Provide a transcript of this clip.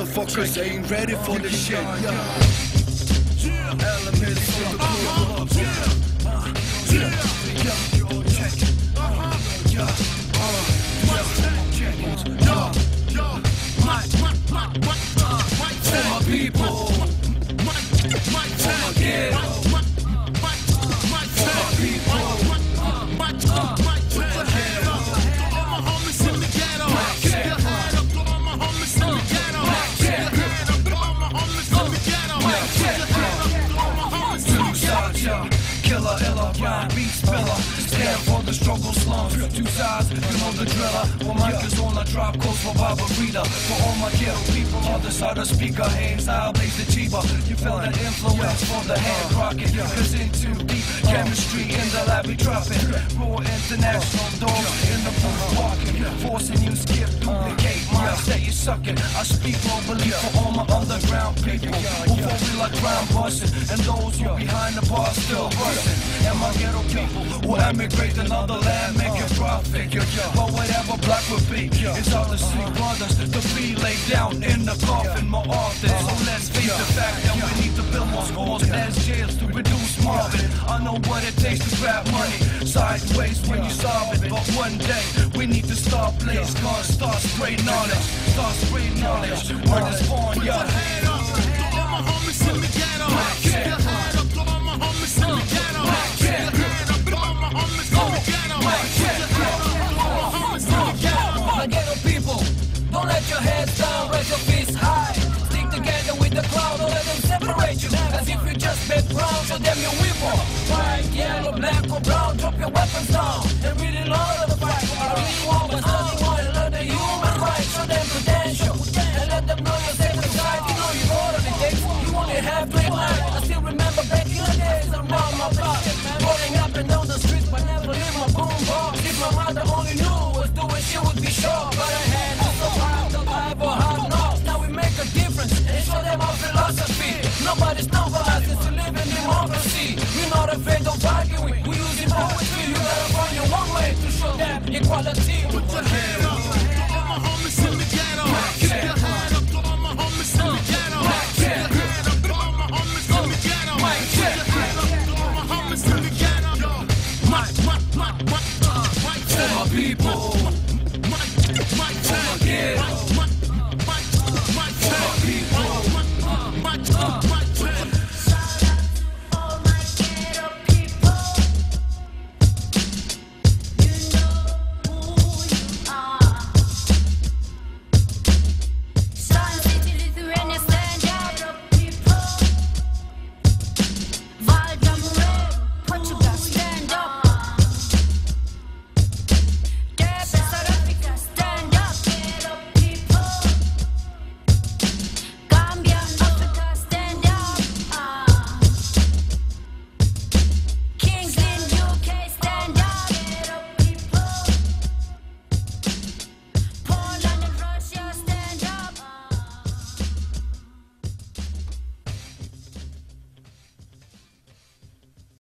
motherfuckers ain't ready for this shit. Elements from the club. For my people, for my ghetto, for my people, killer, illa, rhyme, beat spiller. Stand for the struggle slums. Two sides, you know the driller. When mic is on, I drop codes for Barbarita. For all my ghetto people, other side of speaker, hands, I'll blaze the cheaper. You feel the influence for the hand rocket. Cause in too deep chemistry in the lab we dropping. Raw international dogs in the booth walking. Forcing you skip, duplicate minds that you sucking. I speak globally for all my underground people who feel like crime busting, and those who behind the bar still busting. And my ghetto people who emigrate to another land, make a profit. But whatever black would be, it's all the same brothers to be laid down in the coffin more often. So let's face the fact that we need to build more schools as jails to reduce Marvin. I know what it takes to grab money sideways when you solve it, but one day we need to start blaze guns, start spray knowledge, start spray knowledge. Word is born, yo. My ghetto people, don't let your heads down, raise your fists high. Stick together with the crowd, don't let them separate you. As if you just make ground, show them your weapon. White, yellow, black or brown, drop your weapons down. And really learn of the fight. I really want my son, you want to learn the human rights. Show them potential, and let them know you're safe inside. You know you all of the days, you only have to ignite. I still remember back in the days around my block, rolling up and down the streets, but never leave my boom box. If my mother only knew was doing, she would be sure. But I had to survive or hard knocks. Now we make a difference and show them our philosophy. Nobody's novelized to live in democracy. We're not afraid of arguing, we're using poetry. You gotta find your one way to show them equality.